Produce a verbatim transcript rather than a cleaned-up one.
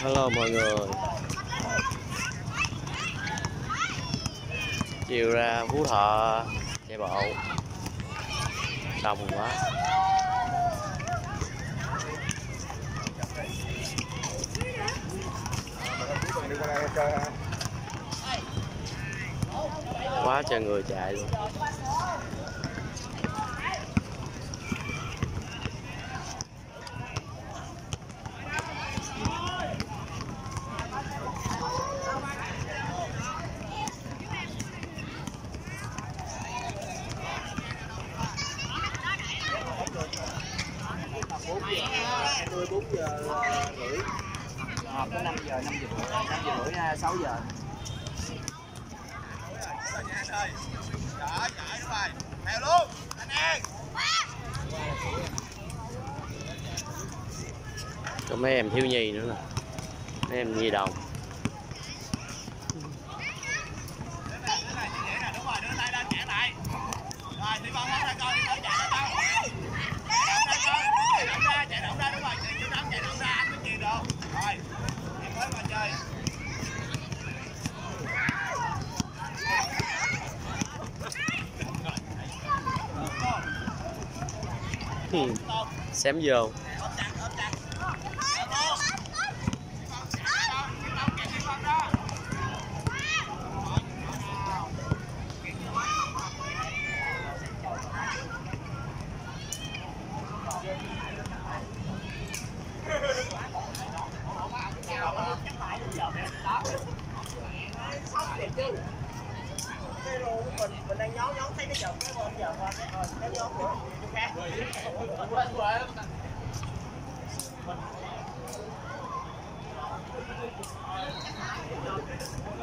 Hello mọi người. Chiều ra Phú Thọ chạy bộ đông quá. Quá trời người chạy luôn. bốn giờ rưỡi họp tới năm giờ, năm giờ rưỡi, năm giờ rưỡi, sáu giờ. Trời, chạy đúng rồi. Theo luôn. Anh An. Có mấy em thiếu nhi nữa nè. Mấy em nhi đồng. Đúng rồi, đưa tay lên chạy lại. Rồi, đi bóng ra coi, đi tới chạy ra đâu. Chạy động ra, chạy động ra đúng rồi, chạy động chạy động ra anh mới chuyền được. Rồi, em mới vào chơi. Hmm. Xém vô. Mình mình đang nhón nhón thấy cái chồng cái bây giờ qua cái rồi cái nhón nữa khác.